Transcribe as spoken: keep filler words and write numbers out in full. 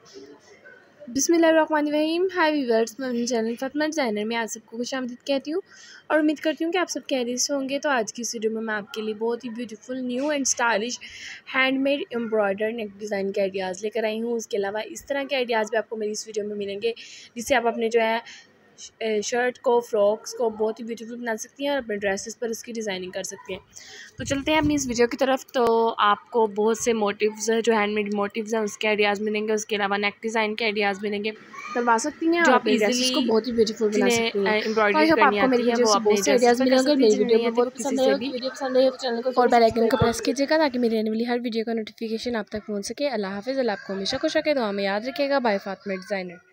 बिस्मिल्लाहिर्रहमानिर्रहीम। हाय व्यूअर्स, मैं अपने चैनल फातिमा डिज़ाइनर में आप सबको खुशामदीद कहती हूँ और उम्मीद करती हूँ कि आप सब खैरियत से होंगे। तो आज की इस वीडियो में मैं आपके लिए बहुत ही beautiful new and stylish handmade embroider neck design के आइडियाज़ लेकर आई हूँ। उसके अलावा इस तरह के आइडियाज़ भी आपको मेरी इस वीडियो में मिलेंगे, जिससे आप अपने जो है शर्ट को, फ्रॉक्स को बहुत ही ब्यूटीफुल बना सकती हैं और अपने ड्रेसेस पर उसकी डिज़ाइनिंग कर सकती हैं। तो चलते हैं अपनी इस वीडियो की तरफ। तो आपको बहुत से मोटिव्स जो हैंडमेड मोटिव्स हैं उसके आइडियाज़ मिलेंगे। उसके अलावा नेक डिज़ाइन के आइडियाज़ मिलेंगे, करवा सकती हैं जो और आप अपने ड्रेसेस को इजीली बहुत ही ब्यूटीफुल बना सकती हैं। तो आई एम्ब्रॉयडरी होप करनी आपको मेरी आती है वीडियो वो से अपने बहुत से ड्रेसेस आइडियाज़ पे कर मिलेंगे। सकती है। मेरी जिन्हें वीडियो नहीं को आती वो बहुत किसी पसंद से आएगी। भी वीडियो पसंद आए तो चैनल को और बेल आइकन को प्रेस कीजिएगा ताकि मेरी आने वाली हर वीडियो का नोटिफिकेशन आप तक पहुँच सके। अल्लाह हाफिज़। अल्लाह आपको हमेशा खुश रखे, दुआ में याद रखिएगा। By Fatima designer.